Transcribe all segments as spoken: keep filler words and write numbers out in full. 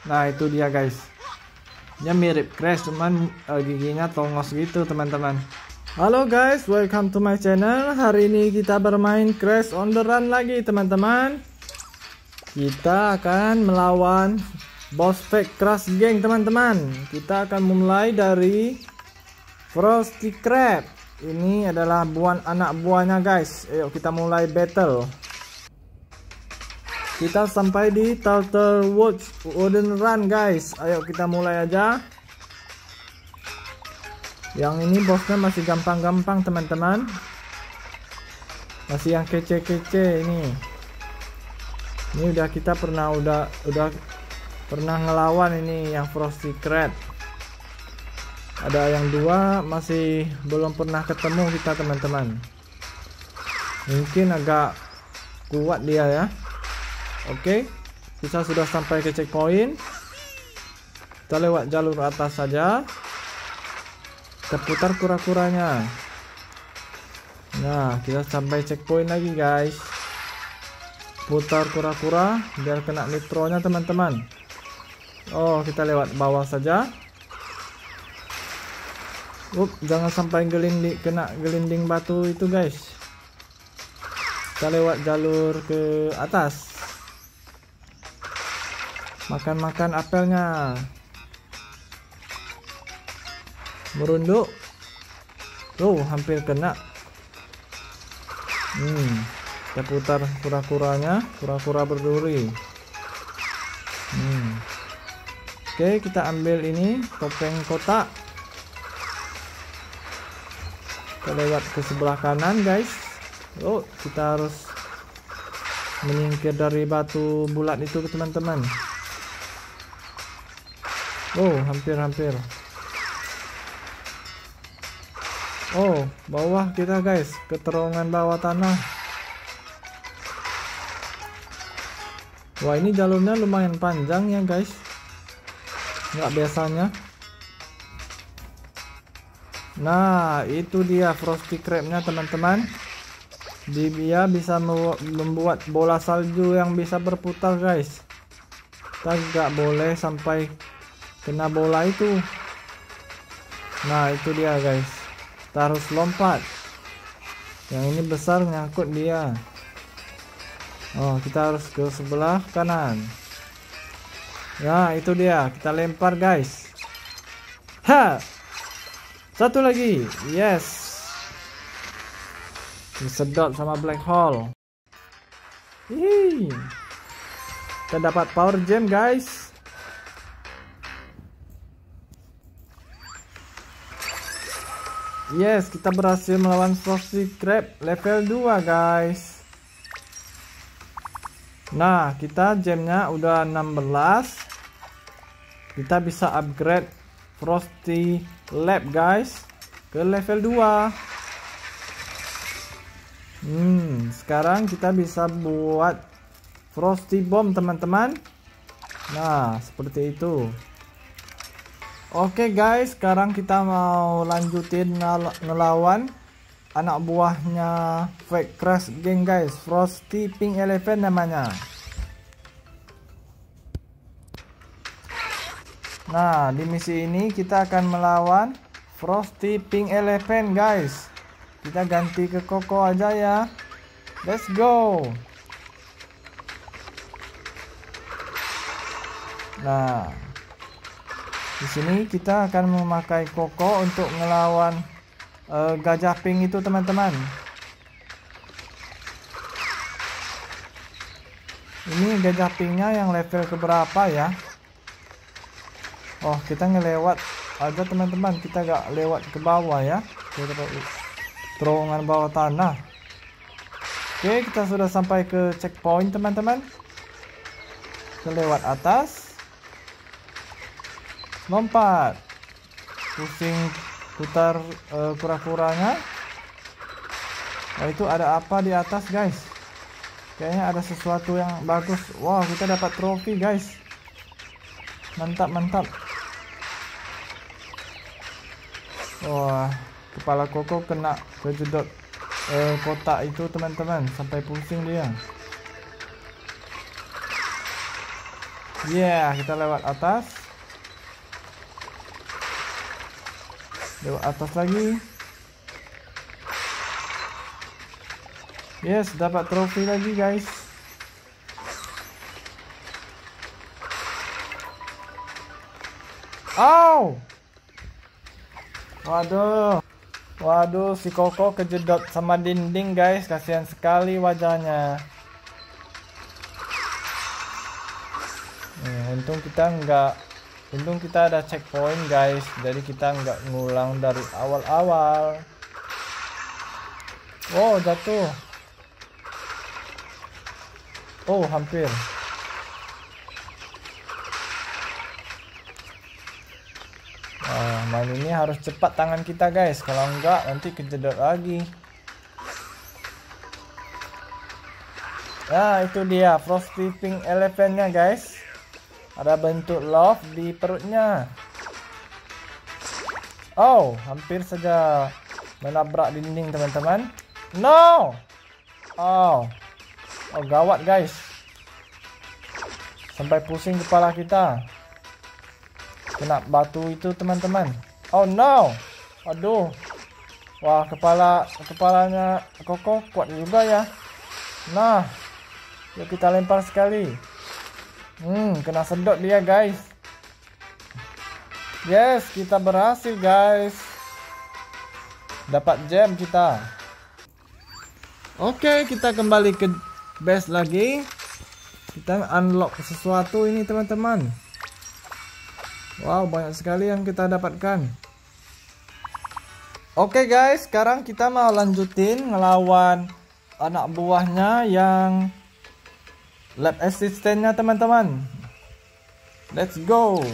Nah itu dia guys, dia mirip Crash cuman uh, giginya tongos gitu teman-teman. Halo guys, welcome to my channel. Hari ini kita bermain Crash on the Run lagi teman-teman. Kita akan melawan boss fake Crash Gang teman-teman. Kita akan memulai dari Frosty Crab. Ini adalah buah anak buahnya guys. Ayo kita mulai battle. Kita sampai di Turtle Woods Wooden Run guys. Ayo kita mulai aja. Yang ini bosnya masih gampang-gampang teman-teman. Masih yang kece-kece ini. Ini udah kita pernah udah udah pernah ngelawan ini yang Frosty Crab. Ada yang dua masih belum pernah ketemu kita teman-teman. Mungkin agak kuat dia ya. Oke, kita sudah sampai ke checkpoint. Kita lewat jalur atas saja. Kita putar kura-kuranya. Nah, kita sampai checkpoint lagi guys. Putar kura-kura biar kena nitronya teman-teman. Oh, kita lewat bawah saja. Up, jangan sampai gelinding kena gelinding batu itu guys. Kita lewat jalur ke atas. Makan-makan apelnya. Merunduk. Tuh, hampir kena. Hmm. Kita putar kura-kuranya, kura-kura berduri. Hmm. Oke, kita ambil ini topeng kotak. Kita lewat ke sebelah kanan guys. Oh, kita harus menyingkir dari batu bulat itu teman-teman. Oh, hampir-hampir. Oh, bawah kita guys, ke terowongan bawah tanah. Wah, ini jalurnya lumayan panjang ya guys. Nggak biasanya. Nah, itu dia Frosty Crab-nya teman-teman. Dia bisa membuat bola salju yang bisa berputar guys. Kita nggak boleh sampai kena bola itu. Nah, itu dia guys. Kita harus lompat. Yang ini besar nyangkut dia. Oh, kita harus ke sebelah kanan. Nah, itu dia. Kita lempar guys. Ha! Satu lagi. Yes. Disedot sama black hole. Hihi. Kita dapat power gem guys. Yes, kita berhasil melawan Frosty Crab level dua guys. Nah, kita gemnya udah enam belas. Kita bisa upgrade Frosty Lab guys ke level dua. Hmm, sekarang kita bisa buat Frosty Bomb teman-teman. Nah, seperti itu. Oke guys, sekarang kita mau lanjutin ngelawan anak buahnya fake Crash Gang guys, Frosty Pink Elephant namanya. Nah, di misi ini kita akan melawan Frosty Pink Elephant guys. Kita ganti ke Koko aja ya. Let's go. Nah, di sini kita akan memakai Koko untuk ngelawan Uh, gajah pink itu teman-teman. Ini gajah pinknya yang level keberapa ya? Oh, kita ngelewat aja teman-teman. Kita gak lewat ke bawah ya, ke terowongan bawah tanah. Oke, kita sudah sampai ke checkpoint teman-teman. Kita lewat atas. Lompat. Pusing putar uh, kura-kuranya. Oh, itu ada apa di atas guys? Kayaknya ada sesuatu yang bagus. Wow, kita dapat trofi guys. Mantap mantap. Wah, kepala Koko kena kejedot eh, kotak itu teman-teman, sampai pusing dia. Yeah, kita lewat atas. Lewat atas lagi. Yes, dapat trofi lagi guys. Ow! Waduh. Waduh, si Koko kejedot sama dinding guys. Kasihan sekali wajahnya. Hmm, untung kita enggak Untung kita ada checkpoint guys. Jadi kita enggak ngulang dari awal-awal. Oh, jatuh. Oh, hampir. Nah, main ini harus cepat tangan kita guys. Kalau enggak nanti kejedot lagi. Nah, itu dia Frosty Pink Elephant-nya guys. Ada bentuk love di perutnya. Oh, hampir saja menabrak dinding teman-teman. No. Oh. Oh, gawat guys. Sampai pusing kepala kita. Kena batu itu teman-teman. Oh no. Aduh. Wah, kepala kepalanya Koko kuat juga ya. Nah, yuk kita lempar sekali. Hmm, kena sedot dia guys. Yes, kita berhasil guys. Dapat gem kita. Oke, kita kembali ke base lagi. Kita unlock sesuatu ini teman-teman. Wow, banyak sekali yang kita dapatkan. Oke guys, sekarang kita mau lanjutin ngelawan anak buahnya yang lab assistant-nya teman-teman. Let's go.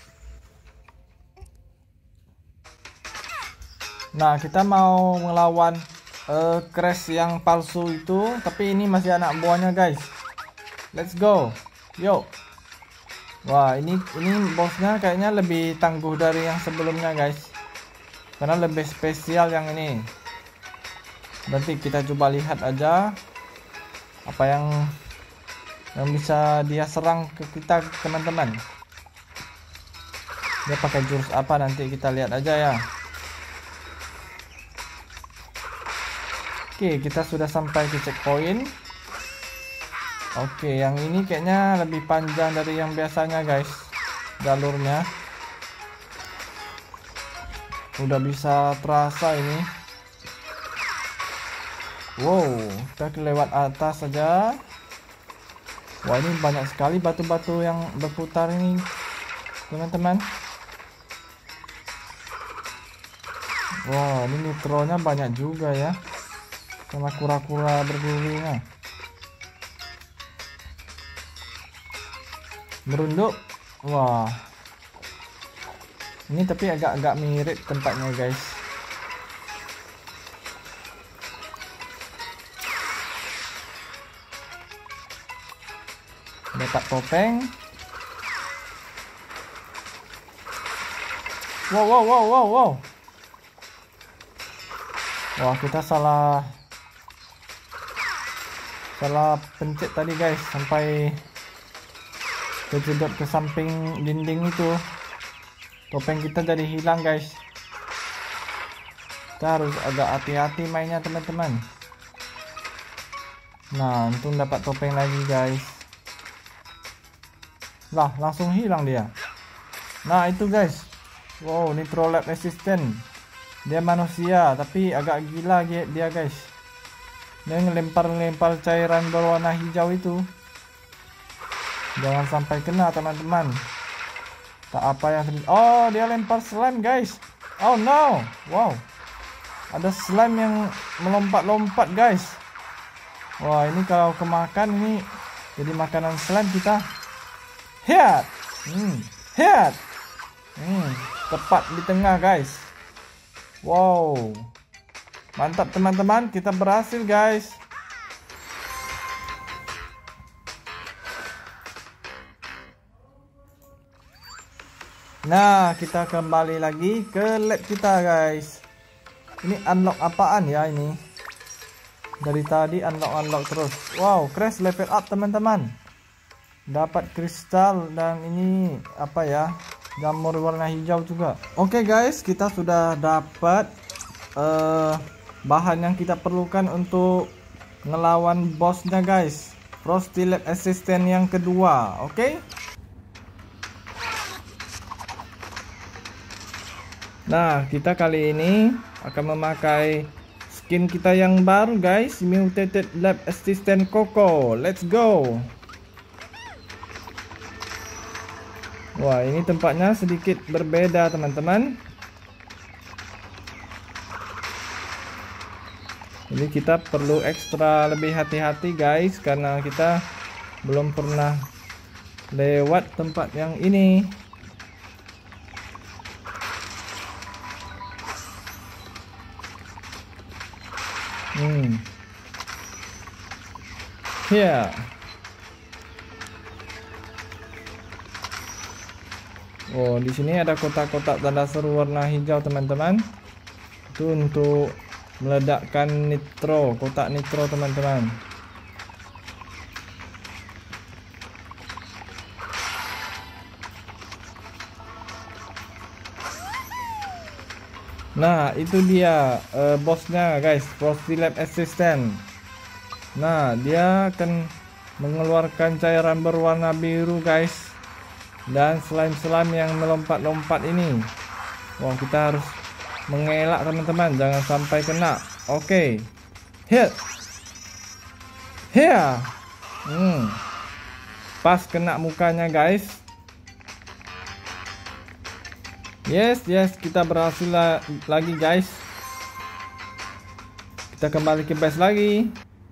Nah, kita mau ngelawan uh, Crash yang palsu itu, tapi ini masih anak buahnya guys. Let's go. Yuk. Wah, ini ini bosnya kayaknya lebih tangguh dari yang sebelumnya guys. Karena lebih spesial yang ini. Nanti kita coba lihat aja apa yang yang bisa dia serang ke kita teman-teman. Dia pakai jurus apa nanti kita lihat aja ya. Oke, kita sudah sampai ke checkpoint. Oke, yang ini kayaknya lebih panjang dari yang biasanya guys. Jalurnya udah bisa terasa ini. Wow, kita lewat atas saja. Wah, ini banyak sekali batu-batu yang berputar ini teman-teman. Wow, ini nitronya banyak juga ya. Sama kura-kura bergurunya. Merunduk. Wah, ini tapi agak-agak mirip tempatnya guys. Dapat topeng. Wow wow wow wow wow. Wah, kita salah salah pencet tadi guys, sampai kejedot ke samping dinding itu. Topeng kita jadi hilang guys. Kita harus agak hati-hati mainnya teman-teman. Nah, untung dapat topeng lagi guys. Lah, langsung hilang dia. Nah, itu guys. Wow, Nitro Lab Assistant. Dia manusia tapi agak gila dia guys. Dia ngelempar-lempar cairan berwarna hijau itu. Jangan sampai kena teman-teman. Tak apa yang terjadi. Oh, dia lempar slime guys. Oh no. Wow, ada slime yang melompat-lompat guys. Wah, ini kalau kemakan ini jadi makanan slime kita. Head. Hmm, head. Hmm, tepat di tengah guys. Wow, mantap teman-teman, kita berhasil guys. Nah, kita kembali lagi ke lab kita guys. Ini unlock apaan ya ini? Dari tadi unlock-unlock terus. Wow, Crash level up teman-teman. dapat kristal dan ini apa ya, jamur warna hijau juga. Oke guys, kita sudah dapat uh, bahan yang kita perlukan untuk ngelawan bosnya guys, Frosty Lab Assistant yang kedua. Oke, nah kita kali ini akan memakai skin kita yang baru guys, Mutated Lab Assistant Coco. Let's go. Wah, ini tempatnya sedikit berbeda teman-teman. Jadi kita perlu ekstra lebih hati-hati guys, karena kita belum pernah lewat tempat yang ini. Hmm. Ya. Yeah. Oh, di sini ada kotak-kotak tanda seru warna hijau teman-teman. Itu untuk meledakkan nitro, kotak nitro teman-teman. Nah, itu dia uh, bosnya guys, Frosty Lab Assistant. Nah, dia akan mengeluarkan cairan berwarna biru guys, dan slime-slime yang melompat-lompat ini. Wah, kita harus mengelak teman-teman, jangan sampai kena. Oke, okay. Hit, here, hmm. Pas kena mukanya guys. Yes, yes, kita berhasil la lagi guys. Kita kembali ke base lagi.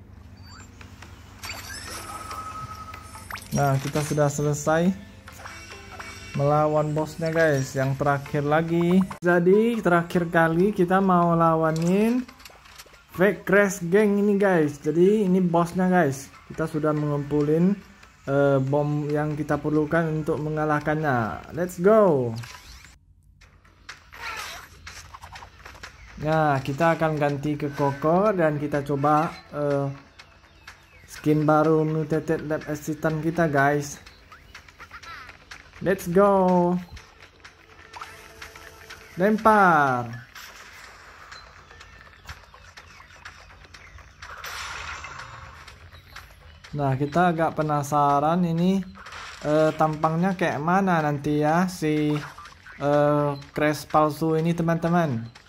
Nah, kita sudah selesai melawan bosnya guys, yang terakhir lagi. Jadi terakhir kali kita mau lawanin Fake Crash Gang ini guys. Jadi ini bosnya guys. Kita sudah mengumpulin uh, bom yang kita perlukan untuk mengalahkannya. Let's go. Nah, kita akan ganti ke Coco dan kita coba uh, skin baru Mutated Lab Assistant kita guys. Let's go. Lempar. Nah, kita agak penasaran ini uh, tampangnya kayak mana nanti ya si uh, Crash palsu ini teman-teman.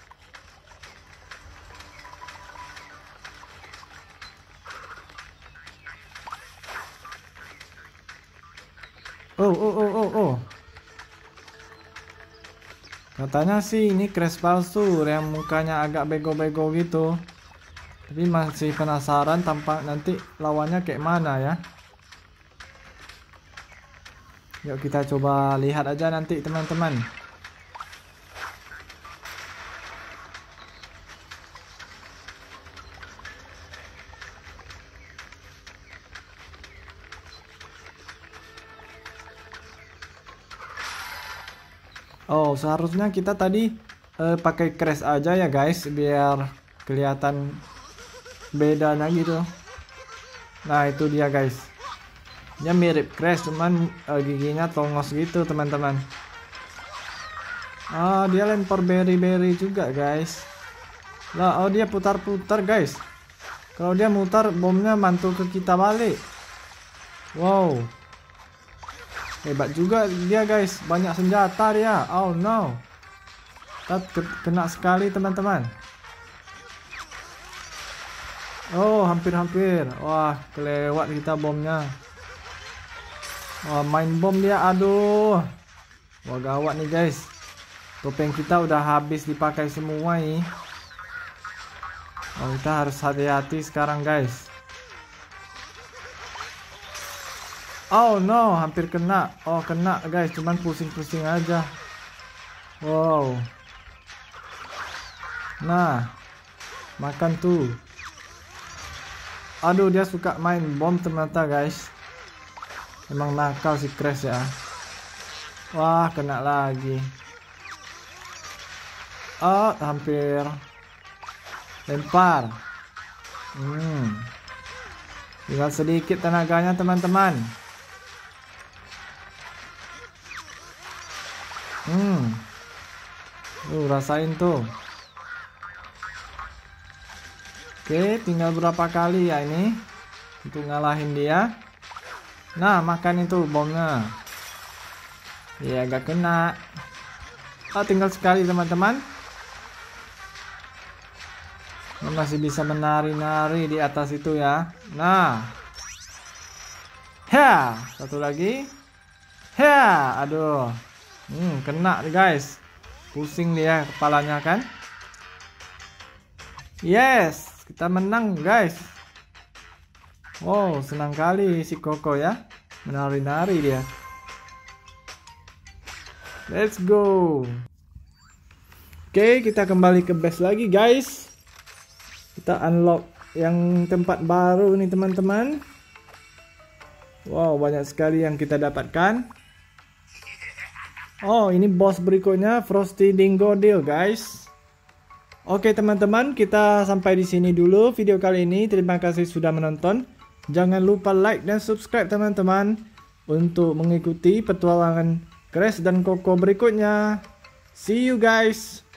Oh, oh, oh, oh, oh. Katanya sih ini Crash palsu yang mukanya agak bego-bego gitu. Tapi masih penasaran tampak nanti lawannya kayak mana ya. Yuk kita coba lihat aja nanti teman-teman. Oh, seharusnya kita tadi uh, pakai crash aja ya guys, biar kelihatan bedanya gitu. Nah, itu dia guys. Dia mirip crash, cuman uh, giginya tongos gitu teman-teman. Ah, dia lempar berry-berry juga guys. Lah, oh dia putar-putar guys. Kalau dia mutar, bomnya mantul ke kita balik. Wow. Hebat juga dia guys, banyak senjata dia. Oh no, kita kena sekali teman-teman. Oh, hampir-hampir. Wah, kelewat kita bomnya. Wah, main bom dia, aduh. Wah, gawat nih guys. Topeng kita udah habis dipakai semua nih. Oh, kita harus hati-hati sekarang guys. Oh no, hampir kena. Oh, kena guys, cuman pusing-pusing aja. Wow. Nah, makan tuh. Aduh, dia suka main bom ternyata guys. Emang nakal si Crash ya. Wah, kena lagi. Oh, hampir. Lempar. Hmm. Tinggal sedikit tenaganya teman-teman. Hmm. Tuh, rasain tuh. Oke, tinggal berapa kali ya ini untuk ngalahin dia. Nah, makan itu bomnya. Ya, gak kena. Oh, tinggal sekali teman-teman. Masih bisa menari-nari di atas itu ya. Nah. Ha, satu lagi. Ha, aduh. Hmm, kena nih guys. Pusing dia kepalanya kan. Yes. Kita menang guys. Wow, senang kali si Koko ya. Menari-nari dia. Let's go. Oke, kita kembali ke base lagi guys. Kita unlock yang tempat baru nih teman-teman. Wow, banyak sekali yang kita dapatkan. Oh, ini boss berikutnya Frosty Dingodil guys. Oke teman-teman, kita sampai di sini dulu video kali ini. Terima kasih sudah menonton. Jangan lupa like dan subscribe teman-teman untuk mengikuti petualangan Crash dan Koko berikutnya. See you guys.